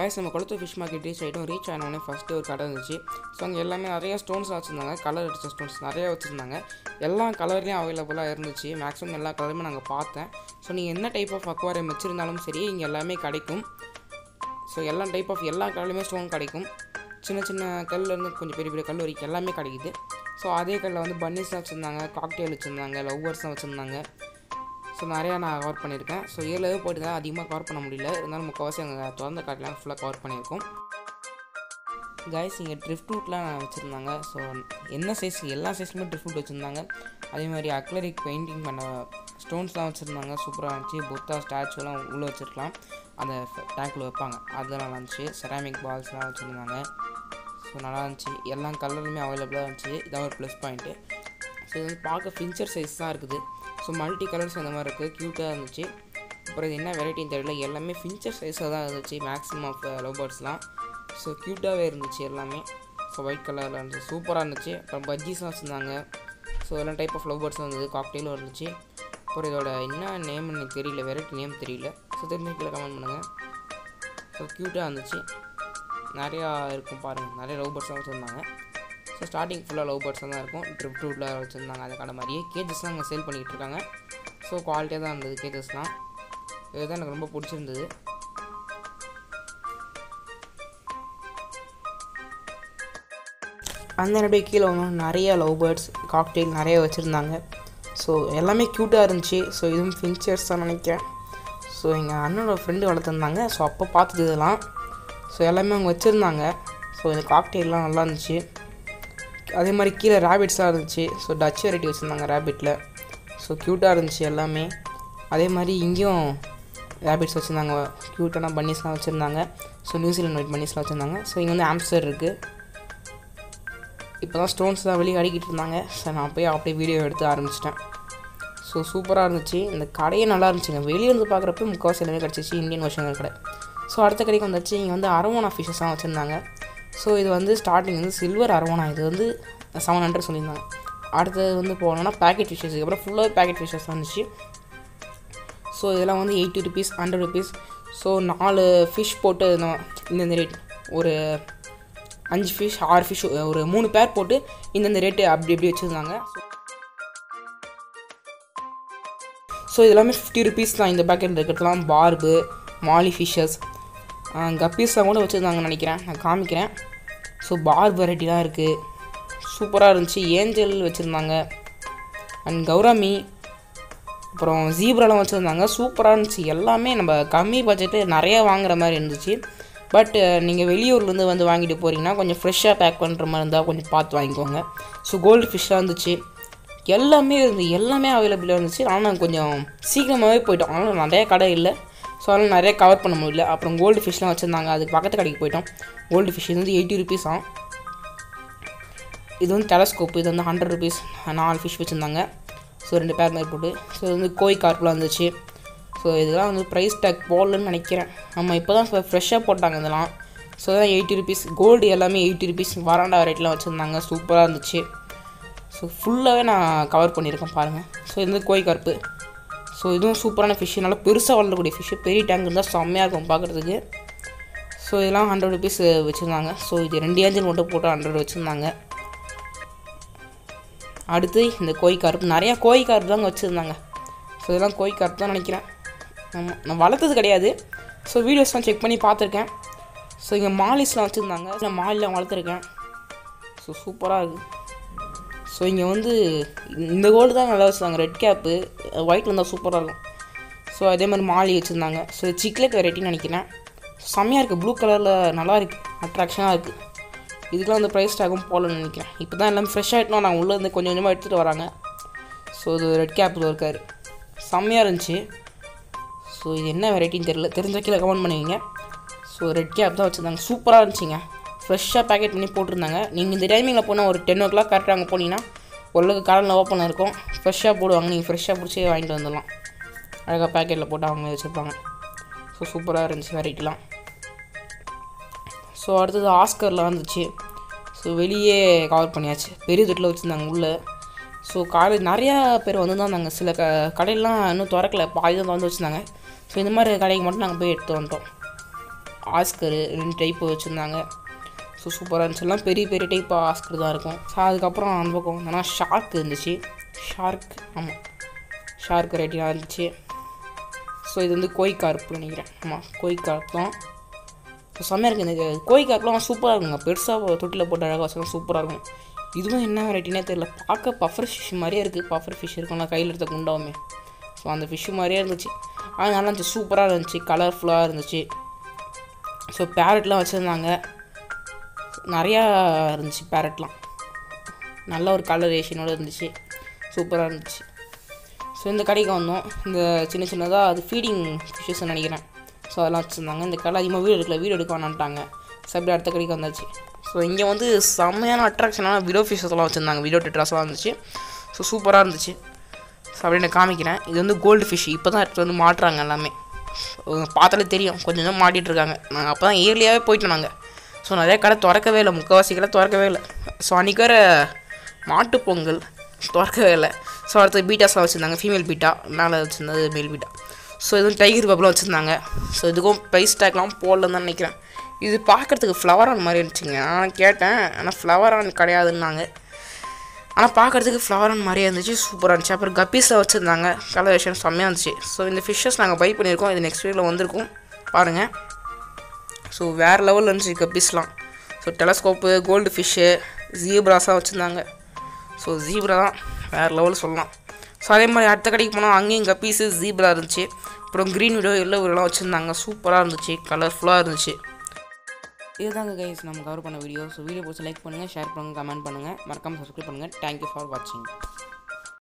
Guys நம்ம Kolathur fish market reach ஆனோனே first ஒரு கடை இருந்துச்சு. ஸோ அங்கே எல்லாமே நிறைய ஸ்டோன்ஸ் வச்சுருந்தாங்க, கலர் அடிச்ச ஸ்டோன்ஸ் நிறைய வச்சுருந்தாங்க. எல்லா கலர்லேயும் அவைலபிளாக இருந்துச்சு. மேக்ஸிமம் எல்லா கலருமே நாங்கள் பார்த்தேன். ஸோ நீங்கள் என்ன டைப் ஆஃப் அக்வாரியம் வச்சுருந்தாலும் சரி இங்கே எல்லாமே கிடைக்கும். ஸோ எல்லா டைப் ஆஃப் எல்லா கலர்லையுமே ஸ்டோன் கிடைக்கும். சின்ன சின்ன கல்லேருந்து கொஞ்சம் பெரிய பெரிய கல் வரைக்கும் எல்லாமே கிடைக்குது. ஸோ அதே கல்லில் வந்து பன்னீஸ்லாம் வச்சுருந்தாங்க, காக்டெயில் வச்சுருந்தாங்க, லவ்வர்ஸ்லாம் வச்சுருந்தாங்க. ஸோ நிறையா நான் கவர் பண்ணியிருக்கேன். ஸோ ஏழு போய்ட்டு தான் அதிகமாக கவர் பண்ண முடியல, இருந்தாலும் முக்கால்வாசி அங்கே திறந்த காட்டெலாம் ஃபுல்லாக கவர் பண்ணியிருக்கோம். கைஸ் இங்கே ட்ரிஃப்ட் ரூட்லாம் வச்சுருந்தாங்க. ஸோ என்ன சைஸ் எல்லா சைஸ்லுமே ட்ரிஃப்ட் ரூட் வச்சுருந்தாங்க. அதே மாதிரி அக்லரிக் பெயிண்டிங் பண்ண ஸ்டோன்ஸ்லாம் வச்சுருந்தாங்க, சூப்பராக இருந்துச்சு. புத்தா ஸ்டாச்சுலாம் உள்ளே வச்சுருக்கலாம், அந்த டேங்கில் வைப்பாங்க, அதெல்லாம் நல்லா இருந்துச்சு. செராமிக் பால்ஸ்லாம் வச்சுருந்தாங்க. ஸோ நல்லா இருந்துச்சு. எல்லா கலருமே அவைலபிளாக இருந்துச்சு. இதான் ஒரு ப்ளஸ் பாயிண்ட்டு. ஸோ இது வந்து பார்க்க ஃபின்ச்சர் சைஸ் தான் இருக்குது. ஸோ மல்டி கலர்ஸ் அந்த மாதிரி இருக்குது, க்யூட்டாக இருந்துச்சு. அப்புறம் இது என்ன வெரைட்டின்னு தெரியல, எல்லாமே ஃபின்ச்சர் சைஸாக தான் இருந்துச்சு மேக்ஸிமம் ஆஃப் லவ் பேர்ட்ஸ்லாம். ஸோ க்யூட்டாகவே இருந்துச்சு எல்லாமே. ஸோ ஒயிட் கலரில் இருந்துச்சு, சூப்பராக இருந்துச்சு. அப்புறம் பஜ்ஜீஸ்லாம் வச்சுருந்தாங்க. ஸோ எல்லாம் டைப் ஆஃப் லவ் பேர்ட்ஸும் இருந்தது, காக்டெயிலும் இருந்துச்சு. அப்புறம் இதோட என்ன நேம்னு எனக்கு தெரியல, வெரைட்டி நேம் தெரியல. ஸோ தெரிஞ்ச கீழே கமெண்ட் பண்ணுங்கள். ஸோ க்யூட்டாக இருந்துச்சு, நிறையா இருக்கும் பாருங்கள், நிறைய லவ் பேர்ட்ஸ்லாம் வச்சுருந்தாங்க. ஸோ ஸ்டார்டிங் ஃபுல்லாக லவ் பேர்ட்ஸாக தான் இருக்கும். ட்ரிப் ரூட்டில் வச்சுருந்தாங்க, அந்த கடை மாதிரியே. கேஜஸ்லாம் அங்கே சேல் பண்ணிகிட்டு இருக்காங்க. ஸோ குவாலிட்டியாக தான் இருந்தது கேஜஸ்லாம். இதுதான் எனக்கு ரொம்ப பிடிச்சிருந்தது. அந்த அப்படியே கீழே ஒன்றும் நிறைய லவ் பேர்ட்ஸ் காக்டெயில் நிறைய வச்சுருந்தாங்க. ஸோ எல்லாமே க்யூட்டாக இருந்துச்சு. ஸோ இதுவும் ஃபின்ச்சர்ஸ் தான் நினைக்கிறேன். ஸோ எங்கள் அண்ணனோட ஃப்ரெண்டு வளர்த்துருந்தாங்க. ஸோ அப்போ பார்த்தது இதெல்லாம். ஸோ எல்லாமே அவங்க வச்சுருந்தாங்க. ஸோ இந்த காக்டெயிலாம் நல்லா இருந்துச்சு. அதே மாதிரி கீழே ரேபிட்ஸாக இருந்துச்சு. ஸோ டச் வெரைட்டி வச்சுருந்தாங்க ரேபிட்டில். ஸோ க்யூட்டாக இருந்துச்சு எல்லாமே. அதே மாதிரி இங்கேயும் ரேபிட்ஸ் வச்சுருந்தாங்க, க்யூட்டான பன்னீஸ்லாம் வச்சுருந்தாங்க. ஸோ நியூசிலாண்ட் ஒயிட் பன்னீஸ்லாம் வச்சுருந்தாங்க. ஸோ இங்கே வந்து ஆம்ஸ்டர் இருக்குது. இப்போ தான் ஸ்டோன்ஸ் தான் வெளியே அடிக்கிட்டு இருந்தாங்க. ஸோ நான் போய் அப்படியே வீடியோ எடுத்து ஆரம்பிச்சிட்டேன். ஸோ சூப்பராக இருந்துச்சு. இந்த கடையே நல்லா இருந்துச்சுங்க. வெளியே இருந்து பார்க்குறப்ப முக்கால்வாசி எல்லாமே கிடச்சிச்சு, இந்தியன் வருஷங்கள் கடை. ஸோ அடுத்த கடைக்கு வந்துச்சு. இங்கே வந்து அரவோனா ஃபிஷ்ஷஸ்லாம் வச்சுருந்தாங்க. ஸோ இது வந்து ஸ்டார்டிங் வந்து சில்வர் அரவோனா, இது வந்து 700 சொல்லியிருந்தாங்க. அடுத்தது வந்து போனோன்னா பேக்கெட் ஃபிஷ்ஷஸ், அப்புறம் ஃபுல்லாகவே பேக்கெட் ஃபிஷ்ஷஸ் வந்துச்சு. ஸோ இதெல்லாம் வந்து 80 ருபீஸ் 100 ருபீஸ். ஸோ 4 ஃபிஷ் போட்டு இந்தந்த ரேட், ஒரு 5 ஃபிஷ் 6 ஃபிஷ் ஒரு 3 பேர் போட்டு இந்தந்த ரேட்டு அப்படி எப்படி வச்சுருந்தாங்க. ஸோ இதெல்லாமே 50 ருபீஸ் தான். இந்த பேக்கெட்டில் இருக்கிறதுலாம் பார்பு, மாலி ஃபிஷ்ஷஸ், கப்பீஸ்லாம் கூட வச்சுருந்தாங்கன்னு நினைக்கிறேன், நான் காமிக்கிறேன். ஸோ பார்ப் வெரைட்டிலாம் இருக்குது, சூப்பராக இருந்துச்சு. ஏஞ்சல் வச்சுருந்தாங்க, அண்ட் கௌராமி, அப்புறம் ஜீப்ராலாம் வச்சுருந்தாங்க. சூப்பராக இருந்துச்சு. எல்லாமே நம்ம கம்மி பட்ஜெட்டு நிறையா வாங்குற மாதிரி இருந்துச்சு. பட் நீங்கள் வெளியூர்லேருந்து வந்து வாங்கிட்டு போகிறீங்கன்னா கொஞ்சம் ஃப்ரெஷ்ஷாக பேக் பண்ணுற மாதிரி இருந்தால் கொஞ்சம் பார்த்து வாங்கிக்கோங்க. ஸோ கோல்டு ஃபிஷ்ஷாக இருந்துச்சு, எல்லாமே எல்லாமே அவைலபிளாக இருந்துச்சு. ஆனால் கொஞ்சம் சீக்கிரமாகவே போயிட்டோம், ஆனால் நிறையா கடை இல்லை. ஸோ அதனால் நிறைய கவர் பண்ண முடியல. அப்புறம் கோல்டு ஃபிஷ்லாம் வச்சுருந்தாங்க, அதுக்கு பக்கத்து கடைக்கு போயிட்டோம். கோல்டு ஃபிஷ் இது வந்து 80 ருபீஸ் ஆகும். இது வந்து டெலஸ்கோப், இது வந்து 100 ருபீஸ். 4 ஃபிஷ் வச்சுருந்தாங்க. ஸோ 2 பேர் மாதிரி போட்டு. ஸோ இது வந்து கோய் கார்ப்லாம் இருந்துச்சு. ஸோ இதெல்லாம் வந்து ப்ரைஸ் டேக் போடலன்னு நினைக்கிறேன். ஆமாம், இப்போ தான் ஃப்ரெஷ்ஷாக போட்டாங்க இதெல்லாம். ஸோ இதெல்லாம் 80 ருபீஸ். கோல்டு எல்லாமே 80 ருபீஸ். வராண்டா வெரைட்டிலாம் வச்சுருந்தாங்க, சூப்பராக இருந்துச்சு. ஸோ ஃபுல்லாகவே நான் கவர் பண்ணியிருக்கேன் பாருங்கள். ஸோ இது வந்து கோய் கார்ப்பு. ஸோ இதுவும் சூப்பரான ஃபிஷ்ஷு, நல்லா பெருசாக வளரக்கூடிய ஃபிஷ்ஷு. பெரிய டேங்க் இருந்தால் செம்மையாக இருக்கும் பார்க்குறதுக்கு. ஸோ இதெல்லாம் 100 ருபீஸ் வச்சுருந்தாங்க. ஸோ இது 2 ஏஞ்சல் மட்டும் போட்டு 100 வச்சுருந்தாங்க. அடுத்து இந்த கோய் கார்ப்பு, நிறையா கோய் கார்ப்பு தாங்க வச்சுருந்தாங்க. ஸோ இதெல்லாம் கோய் கார்ப்பு தான் நினைக்கிறேன். ஆமாம், நான் வளர்த்தது கிடையாது. ஸோ வீடியோஸ்லாம் செக் பண்ணி பார்த்துருக்கேன். ஸோ இங்கே மாலிஸ்லாம் வச்சுருந்தாங்க, நான் மாலிலாம் வளர்த்துருக்கேன். ஸோ சூப்பராக இருக்குது. ஸோ இங்கே வந்து இந்த கோல்டு தான் நல்லா வச்சுருந்தாங்க. ரெட் கேப்பு ஒயிட்டில் இருந்தால் சூப்பராக இருக்கும். ஸோ அதே மாதிரி மாலி வச்சுருந்தாங்க. ஸோ சிக்லெட் வெரைட்டின்னு நினைக்கிறேன். செம்மையாக இருக்குது, ப்ளூ கலரில் நல்லா இருக்குது, அட்ராக்ஷனாக இருக்குது. இதுக்கெலாம் வந்து ப்ரைஸ் டேக்கும் போகலன்னு நினைக்கிறேன். இப்போ தான் எல்லாமே ஃப்ரெஷ் ஆகிட்டோம், நாங்கள் உள்ளே இருந்து கொஞ்சம் கொஞ்சமாக எடுத்துகிட்டு வராங்க. ஸோ இது ரெட் கேப்பில் இருக்கார், செம்மையாக இருந்துச்சு. ஸோ இது என்ன வெரைட்டின்னு தெரியல, தெரிஞ்ச கீழே கமெண்ட் பண்ணுவீங்க. ஸோ ரெட் கேப் தான் வச்சுருந்தாங்க, சூப்பராக இருந்துச்சுங்க. ஃப்ரெஷ்ஷாக பேக்கெட் பண்ணி போட்டிருந்தாங்க. நீங்கள் இந்த டைமிங்கில் போனால் ஒரு 10 o'clock கரெக்டாக அங்கே போனீங்கன்னா ஓரளவுக்கு கடலில் ஓப்பன் இருக்கும், ஃப்ரெஷ்ஷாக போடுவாங்க. நீங்கள் ஃப்ரெஷ்ஷாக பிடிச்சி வாங்கிட்டு வந்துடலாம். அழகாக பேக்கெட்டில் போட்டு அவங்க வச்சுருப்பாங்க. ஸோ சூப்பராக இருந்துச்சு வெரைட்டிலாம். ஸோ அடுத்தது ஆஸ்கர்லாம் இருந்துச்சு. ஸோ வெளியே கவர் பண்ணியாச்சு, பெரிய தொட்டில் வச்சுருந்தாங்க உள்ளே. ஸோ காலேஜ் நிறையா பேர் வந்து தான் இருந்தாங்க. சில கடையெல்லாம் இன்னும் திறக்கலை, பாதி தான் வந்து வச்சுருந்தாங்க. ஸோ இந்த மாதிரி கடைக்கு மட்டும் நாங்கள் போய் எடுத்து வந்துட்டோம். ஆஸ்கரு 2 டைப்பு வச்சுருந்தாங்க. ஸோ சூப்பராக இருந்துச்சு. எல்லாம் பெரிய பெரிய டைப் ஆஸ்கர் தான் இருக்கும். ஸோ அதுக்கப்புறம் அந்த பக்கம் என்னன்னா ஷார்க் இருந்துச்சு. ஆமாம் ஷார்க் வெரைட்டியாக இருந்துச்சு. ஸோ இது வந்து கோய் கார்ப்புன்னு நினைக்கிறேன். ஆமாம் கோய் கார்ப் தான். ஸோ செம்மையாக இருக்குது. இந்த கோய் கார்ப்லாம் சூப்பராக இருக்குங்க. பெருசாக தொட்டியில் போட்டு அழகாக வச்சுக்கலாம் சூப்பராக இருக்கும். இதுவும் என்ன வெரைட்டினே தெரியல. பார்க்க பஃபர் ஃபிஷ் மாதிரியே இருக்குது. பஃபர் ஃபிஷ் இருக்கும்ல கையில் எடுத்த குண்டாவுமே. ஸோ அந்த ஃபிஷ்ஷு மாதிரியே இருந்துச்சு. அது நல்லா இருந்துச்சு. சூப்பராக இருந்துச்சு. கலர்ஃபுல்லாக இருந்துச்சு. ஸோ பேரட்லாம் வச்சுருந்தாங்க. நிறையா இருந்துச்சு பேரட்லாம். நல்ல ஒரு கலரேஷனோடு இருந்துச்சு. சூப்பராக இருந்துச்சு. ஸோ இந்த கடைக்கு வந்தோம். இந்த சின்ன சின்னதாக அது ஃபீடிங் ஃபிஷ்ஷஸ்ன்னு நினைக்கிறேன். ஸோ அதெல்லாம் வச்சுருந்தாங்க. இந்த கடை அதிகமாக வீடியோ எடுக்க வேணான்ட்டாங்க. ஸோ அப்படி அடுத்த கடைக்கு வந்தாச்சு. ஸோ இங்கே வந்து செம்மையான அட்ராக்ஷனான விடோ ஃபிஷ்ஷஸ்லாம் வச்சுருந்தாங்க. விடோ டெட்ராஸ்லாம் இருந்துச்சு. ஸோ சூப்பராக இருந்துச்சு. ஸோ அப்படி நான் காமிக்கிறேன். இது வந்து கோல்டு ஃபிஷ். இப்போ தான் எடுத்து வந்து மாட்டுறாங்க எல்லாமே. பார்த்தாலே தெரியும் கொஞ்சம் கொஞ்சம் மாட்டிகிட்ருக்காங்க. நாங்கள் அப்போ தான் இயர்லியாகவே போயிட்டோம் நாங்கள். ஸோ நிறைய கடை திறக்கவே இல்லை. முக்கால்வாசி கடை திறக்கவே இல்லை. ஸோ அன்றைக்கி வேறு மாட்டுப் பொங்கல் திறக்கவே இல்லை. ஸோ அடுத்து பீட்டாஸ்லாம் வச்சுருந்தாங்க. ஃபீமேல் பீட்டா மேலே வச்சுருந்தது மேல் பீட்டா. ஸோ இதுவும் டைகர் பப்லாம் வச்சுருந்தாங்க. ஸோ இதுக்கும் ப்ரைஸ் டேக்லாம் போடலன்னு தான் நினைக்கிறேன். இது பார்க்குறதுக்கு ஃப்ளவர் ஆன் மாதிரி இருந்துச்சுங்க. நான் கேட்டேன் ஆனால் ஃப்ளவர் ஆன் கிடையாதுன்னாங்க. ஆனால் பார்க்குறதுக்கு ஃப்ளவர் ஆன் மாதிரியே இருந்துச்சு. சூப்பராக இருந்துச்சு. அப்புறம் கப்பீஸில் வச்சுருந்தாங்க. கலரேஷன் செம்மையாக இருந்துச்சு. ஸோ இந்த ஃபிஷ்ஷஸ் நாங்கள் பை பண்ணியிருக்கோம். இது நெக்ஸ்ட் வீக்கில் வந்திருக்கும் பாருங்கள். ஸோ வேறு லெவலில் இருந்துச்சு கப்பீஸ்லாம். ஸோ டெலஸ்கோப்பு கோல்டு ஃபிஷ்ஷு ஜீப்ராஸாக வச்சுருந்தாங்க. ஸோ ஜீப்ரா தான் வேறு லெவல் சொல்லலாம். ஸோ அதே மாதிரி அடுத்த கடைக்கு போனால் அங்கேயும் கப்பீஸு ஜீப்ரா இருந்துச்சு. அப்புறம் க்ரீன் விடோ எல்லோ விடோலாம் வச்சுருந்தாங்க. சூப்பராக இருந்துச்சு. கலர்ஃபுல்லாக இருந்துச்சு. இதுதாங்க கைஸ் நம்ம கவர் பண்ண வீடியோ. ஸோ வீடியோ பிடிச்சி லைக் பண்ணுங்கள், ஷேர் பண்ணுங்கள், கமெண்ட் பண்ணுங்கள், மறக்காமல் சப்ஸ்கிரைப் பண்ணுங்கள். தேங்க்யூ ஃபார் வாட்சிங்.